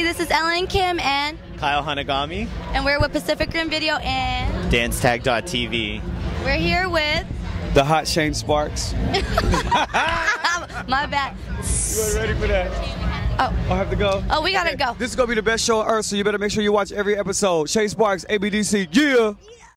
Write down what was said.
this is Ellen Kim and Kyle Hanagami. And we're with Pacific Rim Video and DanceTag.tv. We're here with the hot Shane Sparks. My bad. You ain't ready for that? Oh. I have to go? Oh, we gotta go. This is gonna be the best show on earth, so you better make sure you watch every episode. Shane Sparks, ABDC, yeah!